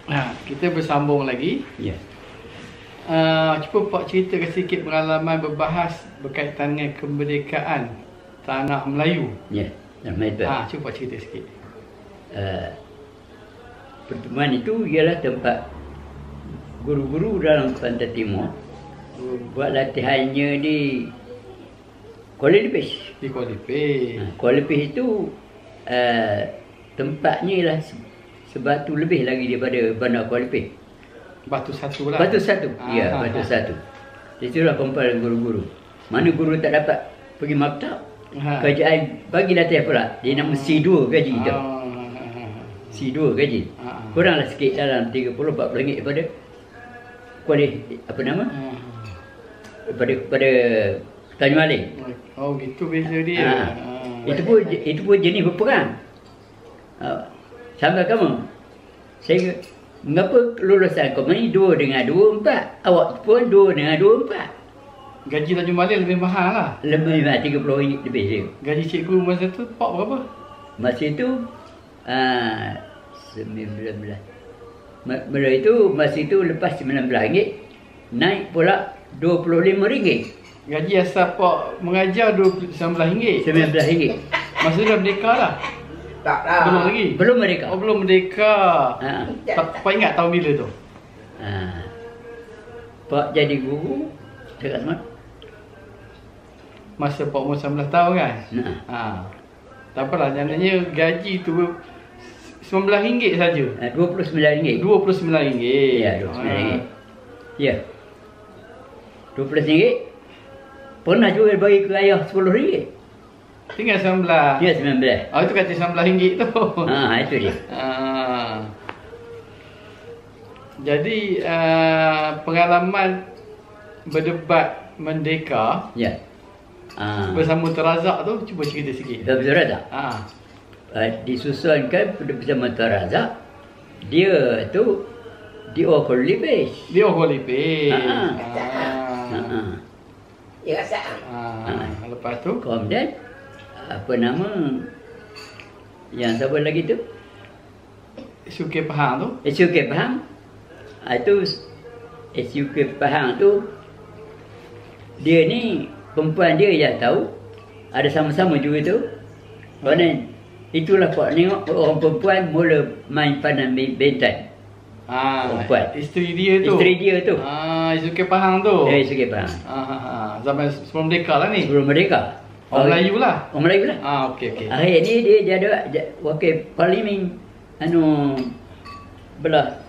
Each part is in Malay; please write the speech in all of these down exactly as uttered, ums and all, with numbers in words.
Ha, kita bersambung lagi. Ya. Uh, cuba Pak ceritakan sikit pengalaman berbahas berkaitan dengan kemerdekaan tanah Melayu. Ya, nama itu. Ha, cuba Pak cerita sikit. Uh, pertemuan itu ialah tempat guru-guru dalam Pantai Timur buat latihannya di Kuala Lepis. Di Kuala Lepis. Ha, Kuala Lepis itu uh, tempatnya ialah sebatu lebih lagi daripada Bandar Kuala Lepis. Batu satu lah. Batu satu. Ah, Ya, ah, batu ah. satu. Di situlah kumpulan guru-guru. Mana guru tak dapat pergi maktab, Ha. kerajaan bagi latihan pula. Dia nama C dua gaji tu. Ah, C dua gaji. ah, ah. Kuranglah sikit dalam tiga puluh empat puluh ringgit daripada Kuala apa nama? Ah. Daripada pada Tanjung Aling. Oh, gitu beza dia. Ha. Ah. Itu pun itu pun jenis berperang. Uh, sampai kamu. Saya mengapa lulusan kau ni dua dengan dua empat, awak pun dua dengan dua empat. Gaji Tanjung Balai lebih mahal lah. Lebih lah tiga puluh ringgit lebih dia. Gaji cikgu masa tu Pak berapa? Masa itu uh, sembilan belas. Mula itu masa itu lepas sembilan belas ringgit naik pula dua puluh lima ringgit. Gaji asal Pak mengajar dua puluh sembilan ringgit. sembilan belas ringgit. Masa tu dah merdeka lah. Tak lah. Belum lagi. Belum merdeka. Oh, belum merdeka. Ha. Pak, Pak ingat tahun bila tu? Ha. Pak jadi guru dekat mana? Masa Pak umur sembilan belas tahun kan? Nah. Ha. Tak apalah, jangannya gaji tu sembilan belas ringgit saja. Ha, dua puluh sembilan ringgit. dua puluh sembilan ringgit. Ya, dua puluh sembilan ringgit. Ya. dua puluh ringgit. Pernah juga bagi ke ayah sepuluh ringgit. Tinggal sembilan belas. Ya, sembilan belas. Oh, itu kata sembilan belas ringgit tu. Ha, itu dia. Ha. Jadi uh, pengalaman berdebat merdeka Ya. Ha. bersama Terazak tu, cuba cerita sikit. Betul tak? Ha. Uh, disusunkan bersama Terazak. Dia tu di Kuala Lepis. Dia orang Lepis. Ha, ha. Ha. Ha. Ya rasa. Ha. Lepas tu Kemudian apa nama yang siapa lagi tu? Suki Pahang tu. S U K Pahang. Ah, itu S U K Pahang tu dia ni perempuan dia yang tahu ada sama-sama juga tu. Kerana itulah Pak tengok orang perempuan mula main panan bentang. Ha. Perempuan. Isteri dia tu. Isteri dia tu. Ha, Suki Pahang tu. Dia S U K Pahang. Ha, ha, ha. Zaman sebelum merdeka lah ni. Sebelum merdeka. Orang Melayu lah. Orang Melayu lah. Ah, okey okey. Akhir ni dia jadi ja- wakil parlimen anu belah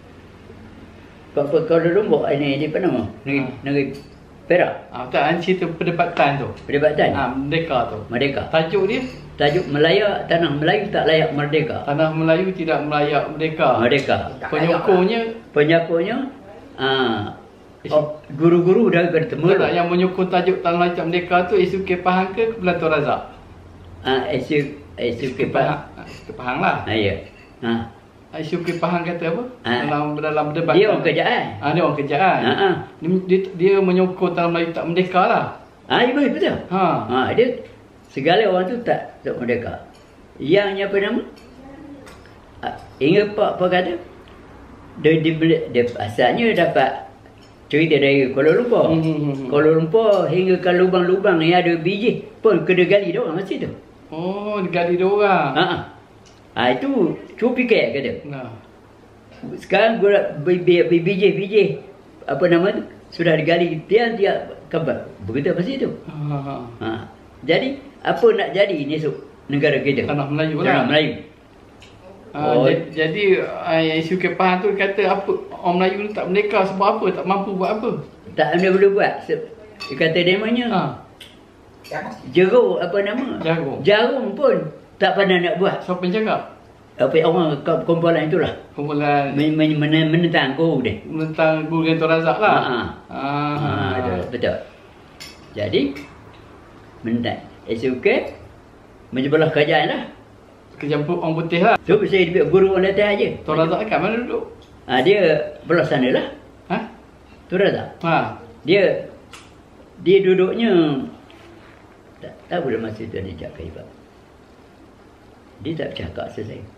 Kuala Kuala Lumpur ini di apa nama? Negeri Ha. negeri Perak. Ah, tak an cerita perdebatan tu. Perdebatan. Ah, merdeka tu. Merdeka. Tajuk dia Tajuk Melaya, tanah Melayu tak layak merdeka. Tanah Melayu tidak melayak merdeka. Merdeka. Penyokornya Penyakurnya ah oh, guru-guru dah bertemu. betul tak yang menyokong tajuk Tanah Melayu tak merdeka tu S U K Pahang ke Kepulauan Tun Razak? Ah S U S U K Pahang. Ah, S U K Pahang lah. Ah ya. Ah S U K Pahang kata apa? Ah. Dalam dalam debat. dia orang kerjaan. Ah, dia orang kerjaan. Ha ah. Dia, dia, dia menyokong Tanah Melayu tak merdeka lah. Ah betul betul. Ha. Ah dia segala orang tu tak tak merdeka. Yang apa nama? Ah, ingat Pak Pak kata dia, dia, dia, dia asalnya dapat cerita dari Kuala Lumpur. Hmm, hmm, hmm. Kuala Lumpur hingga ke lubang-lubang yang ada biji pun kena gali dia orang masa tu. Oh, digali dia orang. Ha ah. Ah itu cuba fikir kata. Nah. Sekarang gua biji-biji apa nama tu sudah digali tiap-tiap kabar. Begitu masa itu. Ha, ha, ha. Ha. Jadi apa nak jadi ni esok negara kita? Tanah Melayu lah. Tanah Melayu. Ah, Oh. ja- jadi uh, S U K Pahang tu kata apa orang Melayu ni tak merdeka sebab apa? Tak mampu buat apa? Tak ada boleh buat. Se- Dia kata demanya Ha. jeruk apa nama? Jagung. Jarum pun tak pandai nak buat. Siapa yang cakap? Apa orang kom- kumpulan itulah. Kumpulan Men- men- men- menentang guru dia. tentang Guru Tun Razak lah. Ha, Ah. Ha, betul, betul. Jadi menentang S U K menyebelah kerajaan lah. Kerja orang putih lah. Tu saya duduk guru orang datang aja. Tun Razak kat mana duduk? Ha, dia belah sana lah. Ha? Tu dah tak? Ha. Dia dia duduknya tak tahu dah masa tu dia cakap hebat. Dia tak bercakap selesai.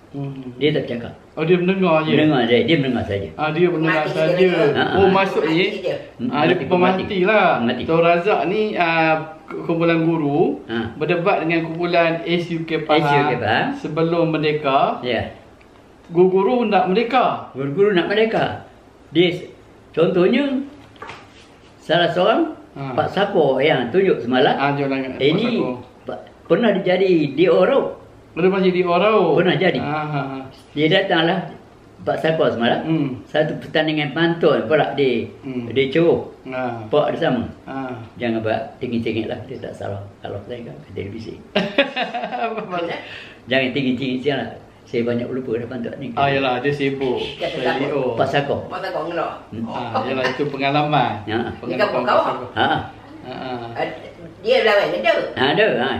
Hmm. Dia tak cakap. Oh, dia mendengar je. Mendengar saja, dia mendengar saja. Ah, dia mendengar Mati saja. dia dengar. Oh, Ah, maksudnya mati dia. ah, dia pemati lah. Mati. Tok Razak ni ah, kumpulan guru Ah. berdebat dengan kumpulan S U K Pahang, S U K Pahang. sebelum merdeka. Ya. Guru-guru nak merdeka. Guru-guru nak merdeka. Dia contohnya salah seorang Ha. Pak Sapo yang tunjuk semalam. Ah, jangan Eh, ini pa- pernah dia jadi D O Rau. Dia masih di Orau. Pernah jadi. Ah, ha, ha. Dia datanglah Pak Sapo semalam. Hmm. Satu pertandingan pantun pula di Hmm. di Johor. Ah. Pak dia sama. Ah. Jangan buat tinggi-tinggi lah, dia tak salah. Kalau saya kan dia bising. Jangan tinggi-tinggi siang lah. Saya banyak lupa dah pantun ni. Ah, yalah, dia sibuk. Dia tak Jadi, oh. Pak Sapo. Masa kau ngelok. Ah, yalah, itu pengalaman. Ya. Ni kampung kau? Ha. Ah, ah. Ah, Dia lawan ada. Ada ha.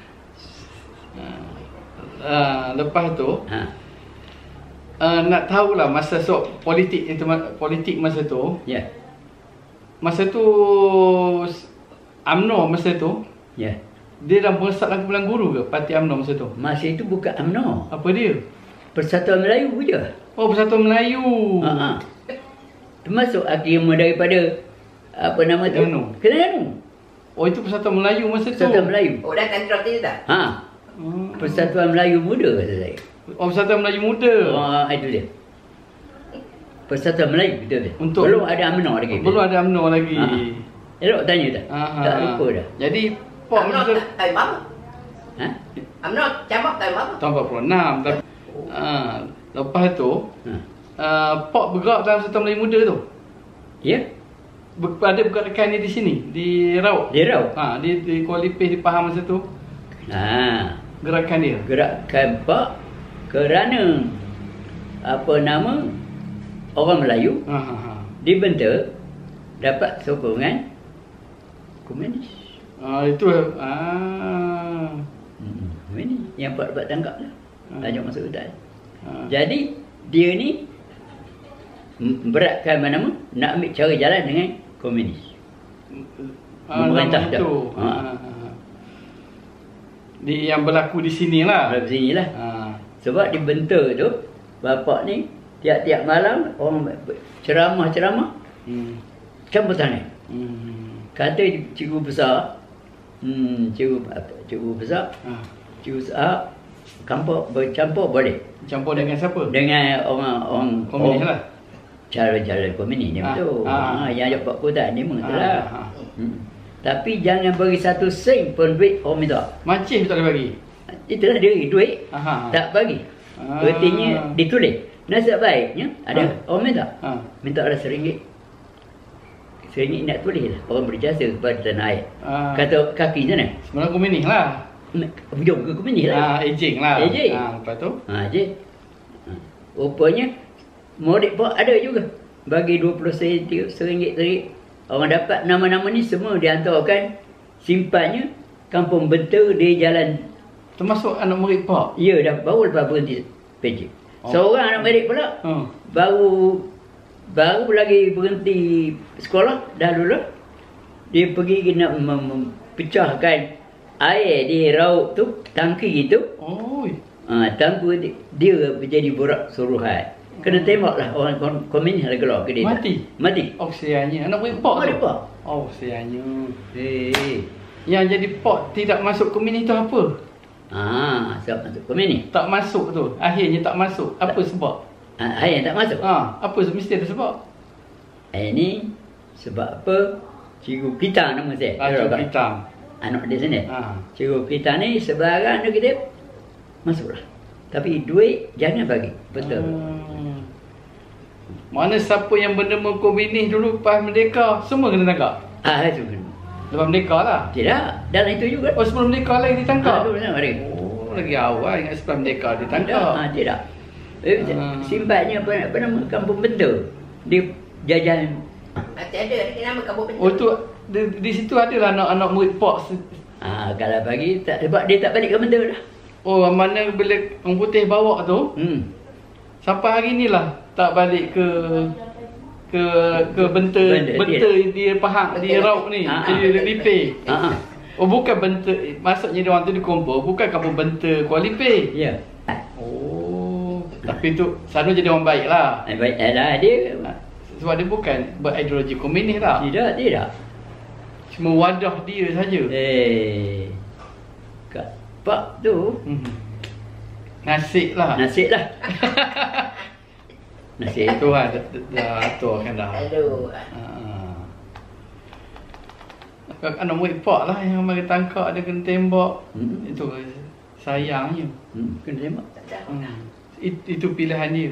Ah, lepas tu, Ha. uh, nak tahulah masa so politik itu politik masa tu. Ya. Masa tu UMNO masa tu Ya. dia dah meresapkan kumpulan guru ke parti UMNO masa tu? Masa itu bukan UMNO. Apa dia? Persatuan Melayu je. Oh, Persatuan Melayu. Ha ah. Termasuk agama daripada apa nama tu? Terengganu. Terengganu. Oh, itu Persatuan Melayu masa tu. Persatuan Melayu. Oh, dah kan terus tak? Ha. Hmm. Persatuan Melayu Muda kata saya. Oh, Persatuan Melayu Muda. Oh, itu dia. Persatuan Melayu betul dia. Untuk- belum ada UMNO lagi. Belum ada UMNO lagi. Ha. Elok tanya dah. Ah, Tak ah. lupa dah. Jadi Pok Amno masa tak apa? Ha? Amno camak tak apa? tahun empat puluh enam tapi ah, lepas tu Ha. uh, Pok bergerak dalam Persatuan Melayu Muda tu. Ya? Ber, ada bergerakan dia di sini, di Rauk. Di Rauk? Ha, dia di Kuala Lumpur di Pahang masa tu. Ha. Gerakan dia. Gerakan Pak kerana apa nama orang Melayu Ha ha ha. dibentuk dapat sokongan komunis. Ah, itu ah. Hmm, komunis yang Pak dapat tangkap lah. Hmm. Lanjut masuk hutan. Ah. Jadi dia ni m- beratkan mana nama nak ambil cara jalan dengan komunis. Ah, Memerintah nama dah. itu. Ha. Ha. ha, ha. Di yang berlaku di sinilah. Dari sini lah. Ha. Sebab dibentuk tu bapak ni tiap-tiap malam orang ceramah-ceramah Hmm. campur tangan. Hmm. Kata cikgu besar, hmm, cikgu apa? Cikgu besar, Ha. cikgu besar campur bercampur boleh Campur dengan siapa? dengan orang-orang Komunis orang- lah. Cara-cara komunis ni Ah, betul. ah. Ha, yang ada Pak Kutan ni Ha, mengalah. ha. Hmm. Tapi jangan bagi satu sen pun duit orang minta. Macih tak boleh bagi. Itulah dia duit Ha, ha. tak bagi. Ah. Ertinya ditulis. Nasib baiknya ada Ah. orang minta. Ha. Minta ada seringgit. Seringgit nak tulis lah. Orang berjasa kepada tanah air. Ah. Kata kaki sana. Sebenarnya komunis lah. Hujung ke komunis lah. Ah, ejing lah. Ejing. Ah, lepas tu? Ha, je. Ha. Rupanya murid pun ada juga. Bagi dua puluh sen, seringgit seringgit. Orang dapat nama-nama ni semua dihantarkan simpannya Kampung Benta di jalan. Termasuk anak murid Pak. Ya dah baru lepas berhenti P J. Oh. Seorang anak murid pula Ha. baru baru lagi berhenti sekolah dah dulu. Dia pergi nak mem- mempecahkan air di rauk tu, tangki itu. Oh. Ha, tanpa dia, dia menjadi borak suruhan. Kena tembaklah orang kom- komunis ada gelak ke dia. tak? Mati? Mati. Oh, sianya. Anak murid Pak Murid tu? Pak. Oh, sianya. Eh. Yang jadi Pak tidak masuk komunis tu apa? Ah, sebab masuk komunis. Tak masuk tu. Akhirnya tak masuk. Apa sebab? Ah, ayah tak masuk. Ha, apa mesti ada sebab? Eh ni sebab apa? Cikgu Pitang nama saya. Ah, Dia Cikgu orang- Pitang. Anak dia sini. Ha. Cikgu Pitang ni sebarang dia kita masuklah. Tapi duit jangan bagi. Betul. Hmm. Mana siapa yang bernama komunis dulu pas merdeka, semua kena tangkap. Ah, itu kan. Lepas merdeka lah. Tidak, dalam itu juga. Oh, sebelum merdeka lagi Ah, ditangkap. itu benar mari. Oh, lagi awal ingat sebelum merdeka Tidak, ditangkap. ah, tidak. Eh, Ah. Simpannya apa, apa nama Kampung Benta. Dia jajan. Nanti ada ada nama kampung Benta. Oh, tu di, di situ adalah anak-anak murid Pak. se- Ah, kalau bagi tak sebab dia tak balik ke Benta dah. Oh, mana bila orang putih bawa tu, Hmm. sampai hari ni lah tak balik ke ke ke benta Benta, benta dia Pahang di Rauk ni. Ah, Jadi Lipih. Ah, ah. Oh, bukan benta, maksudnya dia orang tu dikumpul bukan kampung benta Kuala Lumpur. Ya. Oh. Tapi tu Sanu jadi orang baik lah. Eh, baik lah dia. Sebab dia bukan berideologi komunis lah. Tidak, tidak. Cuma wadah dia saja. Eh. Kat Pak tu Hmm. Nasib lah. nasib lah. Nasib. Tuhan dah, dah, dah aturkan dah. Aduh. Ha. Anak murid pak lah yang mari tangkap dia kena tembak. Hmm. Itu sayangnya. Hmm, kena tembak. Tak tahu. Hmm. It, itu pilihan dia.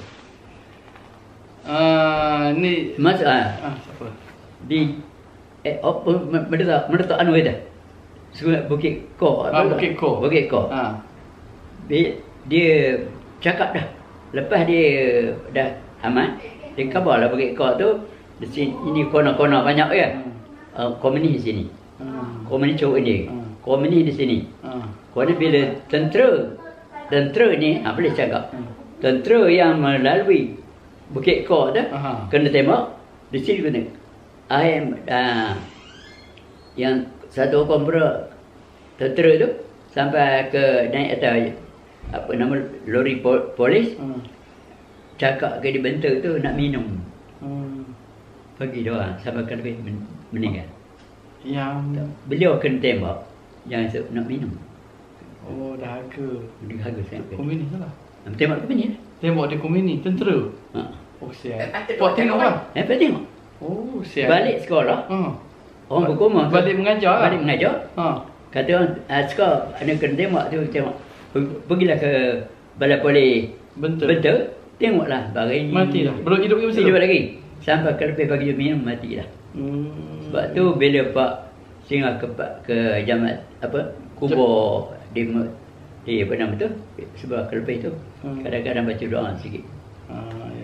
Ah, ni Mas ah, ah siapa? di eh apa mendetak mendetak anu itu. Sungai Bukit Ko. Ah, Bukit Ko. Bukit Ko. Ha. Dia, dia cakap dah. Lepas dia dah aman, dia khabar lah Bukit Ko tu di sini ini kona-kona banyak ya. Uh, komunis di sini. Hmm. Komunis cowok ni. Hmm. Komunis di sini. Ha. Kerana bila tentera tentera ni ah, boleh cakap. Hmm. Tentera yang melalui Bukit Ko tu Aha. kena tembak di sini kena. I am uh, yang satu kompra tentera tu sampai ke naik atas apa nama lori pol, polis Hmm. cakap ke dia bentuk tu nak minum. Hmm. Pergi dia orang sampai ke lebih men, meninggal. Yang Beliau kena tembak jangan sebab nak minum. oh dahaga. Dia harga sangat. Komunis lah. Tembak ke ni? Tembak dia komunis, tentera. Ha. Oh sial. Eh, patut Pak buat tengok kawan. lah. Eh, apa tengok? Oh sial. Balik sekolah, Ha. orang berkoma. Balik mengajar lah. Balik mengajar. Ha. Kata orang, ah, sekolah, anda kena tembak tu, tembak. Pergilah ke balai polis Bentuk. bentuk, tengoklah barang ni. Mati dah. Belum hidup lagi masa Hidup tu? lagi. Sampai ke lebih bagi dia minum, mati dah. Hmm. Sebab tu bila Pak singgah ke ke jamat apa kubur di di apa nama tu sebelah kelebih tu Hmm. kadang-kadang baca doa sikit. Ha,